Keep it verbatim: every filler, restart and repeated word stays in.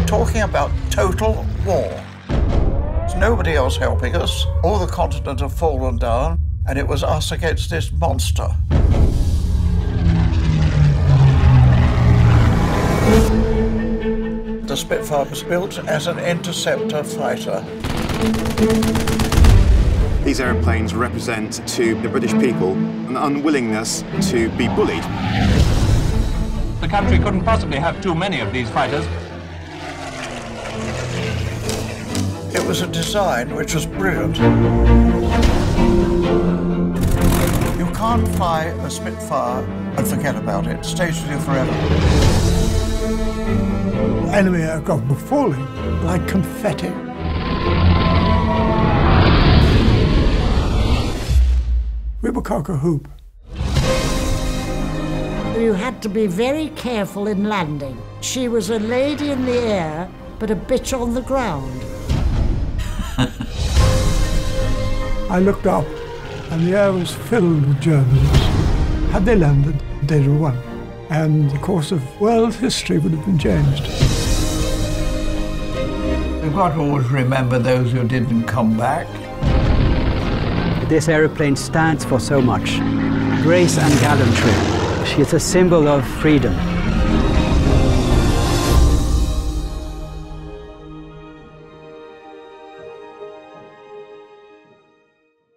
We're talking about total war. There's nobody else helping us. All the continents have fallen down, and it was us against this monster. The Spitfire was built as an interceptor fighter. These aeroplanes represent to the British people an unwillingness to be bullied. The country couldn't possibly have too many of these fighters. It was a design which was brilliant. You can't fly a Spitfire and forget about it. It stays with you forever. Enemy aircraft were falling like confetti. We were cock a hoop. You had to be very careful in landing. She was a lady in the air, but a bitch on the ground. I looked up, and the air was filled with Germans. Had they landed, they'd have won, and the course of world history would have been changed. You've got to always remember those who didn't come back. This aeroplane stands for so much. Grace and gallantry. She is a symbol of freedom.